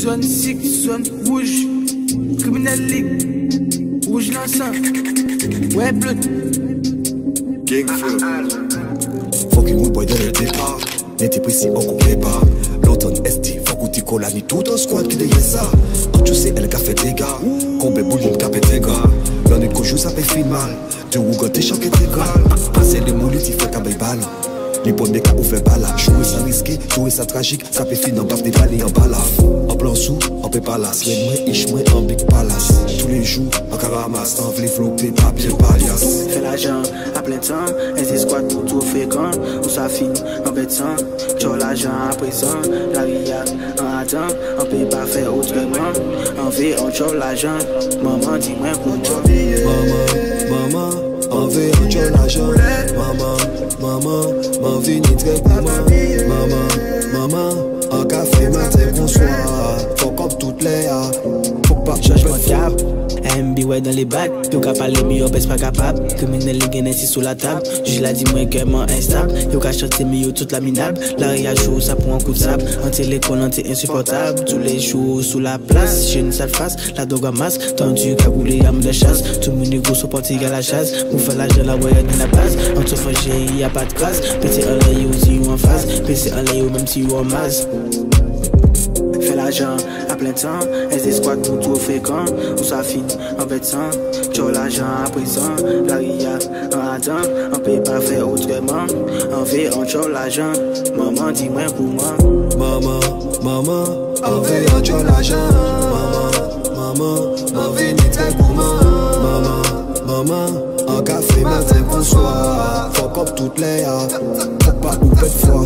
Sonne sick, sonne rouge. Criminel League. Rouge l'encens. Ouais, bleu. Gangfield. Fucking wood boy dans le départ. N'était précis, on comprend pas. L'automne ST, faut goûter cola, ni tout un squad qui dégaine ça. Quand tu sais, elle a fait des gars. Combien de bouillons capé des gars. L'on est qu'au ça fait fin mal. Tu rouges, t'es choqué, t'es gars. Passer les moules, tu fais qu'un balle. Les premiers cas où fait balade. Jouer ça risqué, jouer ça tragique. Ça peut finir en baf des balles en balaf. En plan sous, en paix palace. Les moins ish, moins en big palace. Tous les jours, en caramas, en flip-flopé, papier palias. Fais l'argent à plein temps. Et squat pour tout fréquent. Où ça finit en bêtant. T'as l'argent à présent. La ria en attend. On peut pas faire autrement. On fait, on t'as l'argent. Maman, dis-moi pour moi. Maman, on veut un jour l'argent. Maman, m'en vie ni très pour moi. Maman, en café matin bonsoir. Faut comme toutes les heures. Faut pas changement de cap. MB ouais dans les bacs. Yo ka parler mais yo pèse pas capable. Criminel les gains assis sous la table. J'suis la dis moi que moi instable. Yo ka chanter mais yo toute la minable. L'arrière chaud ça prend un coup de sable. En téléphone anti insupportable. Tous les jours sous la place. J'ai une sale face. La dogue à masse. Tendu qu'à rouler à de chasse. Tout le monde est gros sur porté à la chasse. Pour faire l'argent la voyage dans la place. En tout fâché y a pas de classe. Petit en l'air yo si yo en face. Petit en l'air yo même si yo en masse. Fais l'argent à plein temps. Et des squats pour tout fréquent. Où ça finit en bêtant. T'as l'argent à présent. La ria en attend. On peut pas faire autrement. On fait on t'as l'argent. Maman dis-moi pour moi. Maman, on veut un jour l'argent. Maman, on veut ni très pour moi. Maman, en café matin bonsoir. Faut comme toutes les heures. Faut pas couper de foi.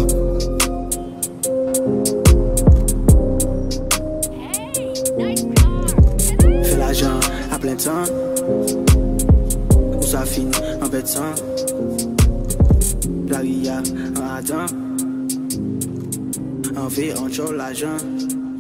Fais l'argent à plein temps. Où ça finit en bêtant. La ria en attend. On fait on t'as l'argent.